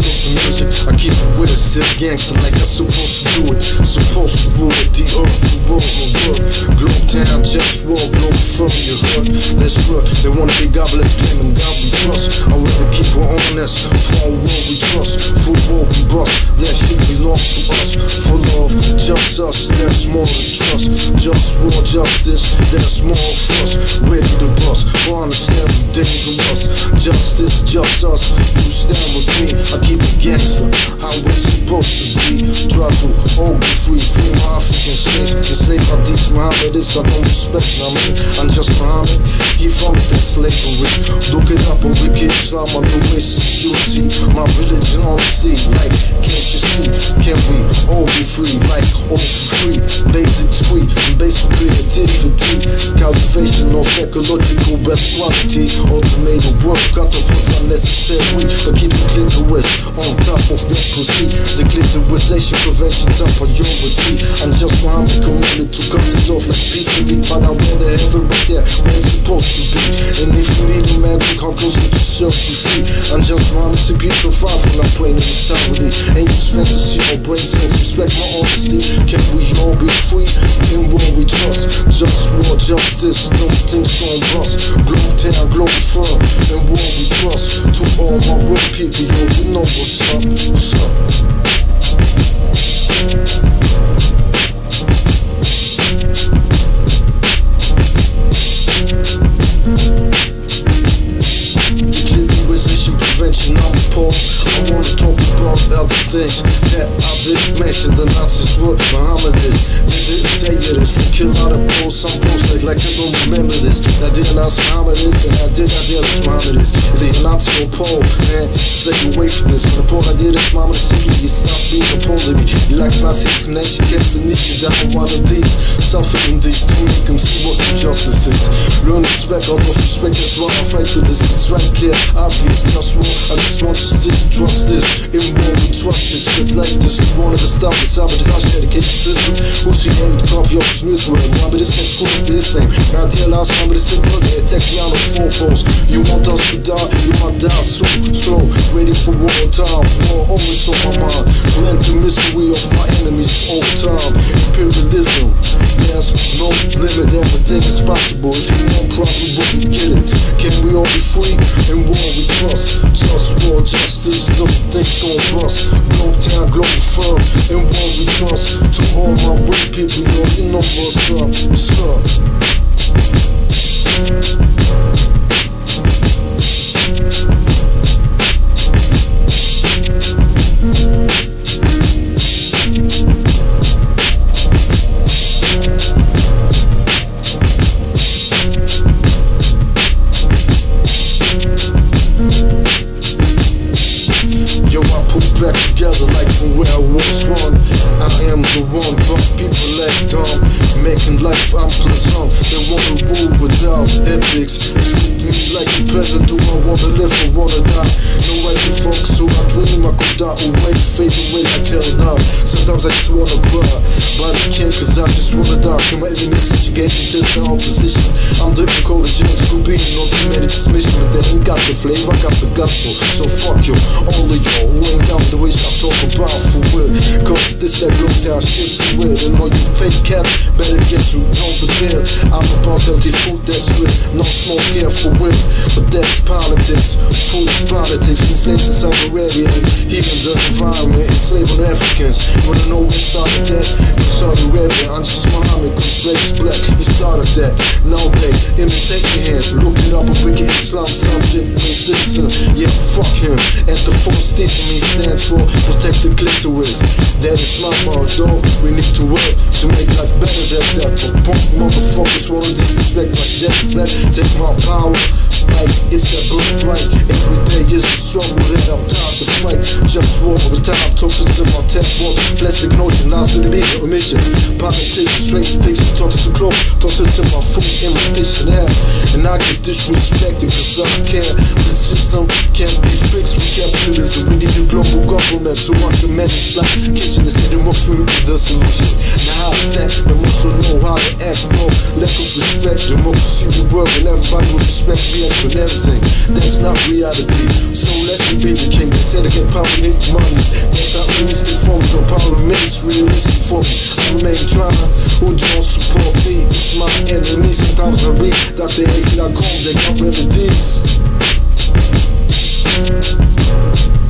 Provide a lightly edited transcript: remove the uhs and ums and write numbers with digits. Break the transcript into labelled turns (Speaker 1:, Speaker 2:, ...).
Speaker 1: of the music, I keep it with it, still gangster like I'm supposed to do it. Supposed to rule it, the earth, the world will work. Globe town, JustWar, Globalfirm, you heard. Let's work, they wanna be godless, claiming God we trust. I'd rather keep it honest, for our world we trust. For war we bust, that shit belongs to us. For love, just us, that's more than trust. JustWar, justice, that's more of us. Ready to bust, for understand we dangerous. Justice, just us, you stand with me. I keep it gangster, how it's supposed to be. Try to all be free, free my African slaves. Enslaved by these Mohammedists, I don't respect, I mean, I'm just Muhammad, he from that slavery. Look it up on Wiki Islam, on the way security. My religion honesty, like, can't you see? Can we all be free, like, all for free? Basics free, and basic creativity. Cultivation of ecological best quality. Automated work, cut off what's unnecessary. But keep the clitoris on top of that pussy. The clitorisation prevention top priority. And just Muhammad commanded to cut it off like piece of meat. But I rather have it right there where it's supposed to be. And if you need a man, we can't close to yourself, you see. And just Muhammad to be so far from that plane in this town with it. Ain't just fantasy or brain sense. Respect my honesty. Can we all be free? In what we trust. JustWar, justice, no things gon' bust. Globe town, Globalfirm, and what we trust. To all my real people, yo, you know what's up, what's up. Declinarization prevention, I'm appalled. I wanna talk about other things that I didn't mention. The Nazis were Mohammedists. They didn't tell you this. They kill out of posts, some posts like I don't remember this. I did not Mohammedists, and I did Mohammedists. If they're Nazi or Pole, man, stay away from this. When the Pole I did it, Mohammed simply, you stop being a Pole to me. He likes Nazis, man, she keeps the niche down on one of these. Suffering these to make them see what the justice is. Learn respect, out of respect, that's why I fight for this. It's right clear, obvious, JustWar. I just want you to trust this. In what we trust, it's good like this. We wanted to stop this, I would just dedicated system. Who's she aimed to copy up this news word? Why be this next school after this thing? Now, dear last time, but it's simple, they attack me on the 4 posts. You want us to die, you might die soon. Slow, ready for war time. War always on my mind. To end the misery of my enemies all time. Imperialism, there's no limit, everything is possible. If you want problem, we get it. Can we all be free? In war we trust. JustWar, justice, no things gon' bust. Globe town, Globalfirm, in war we trust. To all my real people, yo, you know what's up, what's up. Yo, I put back together like from where I was one. I am the one, but people act dumb, making life unpleasant. They wanna rule without ethics. Treat me like a peasant. Do I wanna live or wanna die? No way to fuck, so I dream I could die away, fade away like hell now. Sometimes I just wanna cry, but I can't cause I just wanna die. Can my enemies subjugation to the opposition? I'm the encouragement to be no humanity dismission, but they ain't got the flavor, I got the gusto. So fuck you, all of y'all who ain't down the way I talk about for real. Cause this that look down shit for real. And all you fake cats better get to know the deal. I'm about healthy food that's real, no smoke here for real. But that's politics, food's politics. Been slaves in Saudi Arabia and even the environment, enslaving Africans. You wanna know who started that? In Saudi Arabia, I'm just Muhammad, cause slaves black. He started that, now they imitate me here. Look it up, a wicked Islam subject, citizen. Yeah, fuck him. And the fourth state to me stands for protect the clitoris. That is my motto. We need to work to make life better than that. For punk motherfuckers wanna disrespect my death. Take my power like it's their birthright. Every day is a struggle that I'm tired to fight. JustWar all the time, toxins in my tech walk. Plastic notion, lies to the bigger emissions. Politics, straight fiction, talks to close. Toxins in my food, in my dish and air. And I get disrespected cause I care. The system can't be fixed with capitalism. We need a global government so I can manage like kitchen instead of works with the solution. Now how's that? We also know how to act, no lack of respect. Democracy will work and everybody will respect me and everything. That's not reality. So let can be the king. They say to get power, you need money. That's not realistic for me, but power remains realistic for me. I remain trying, who don't support me? It's my enemy. Sometimes I read DrX.com, they got remedies.